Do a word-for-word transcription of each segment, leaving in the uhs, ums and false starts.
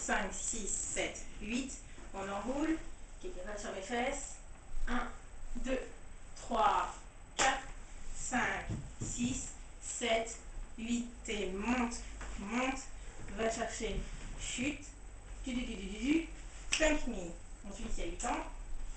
cinq, six, sept, huit. On enroule. Quelques pas sur mes fesses. un, deux, trois, quatre, cinq, six, sept, huit. Et monte, monte. Va chercher. Chute. Du, du, du, du, du, du. cinq mille. Ensuite, il y a huit ans.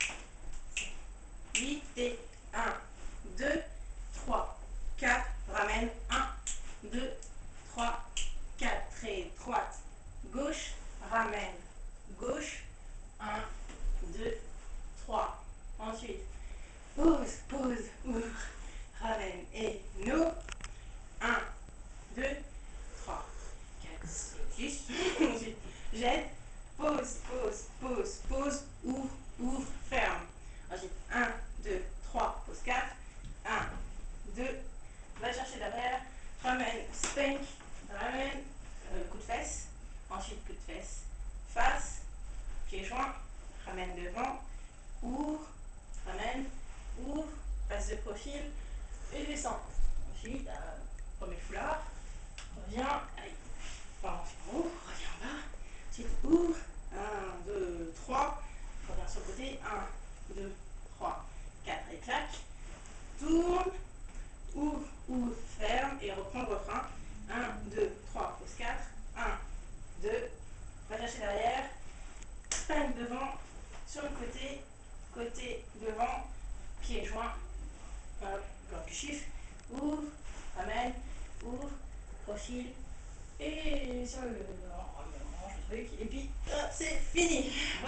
huit et un, deux, trois, quatre. Ramène. un, deux, trois, quatre. Et droite. Gauche. Ramène. Gauche. un, deux, trois. Ensuite, pose, pose, ouvre. Ramène et nous. un, deux, trois, quatre, six. Ensuite, jette. Pose, pose, pose, pose. Ouvre, ouvre, ferme. Ensuite, un, deux, trois, pose quatre. un, deux, va chercher derrière. Ramène, spank. Ramène, euh, coup de fesse. Ensuite, coup de fesse. Face, pied joint. Ramène devant. Ouvre, ramène, ouvre, passe de profil et descend. Ensuite, euh, premier foulard, reviens, allez, enfin, en haut, reviens en bas, ensuite ouvre, un, deux, trois, reviens sur le côté, un, deux, trois, quatre et claque, tourne, ouvre, ouvre, ferme et reprends le refrain, un, deux, trois, pose quatre, un, deux, va chercher derrière, cinq devant, sur le côté, côté devant, pied joint, hop, quand tu chiffres, ouvre, ramène, ouvre, profil, et sur le, on mange le truc, et puis hop, c'est fini.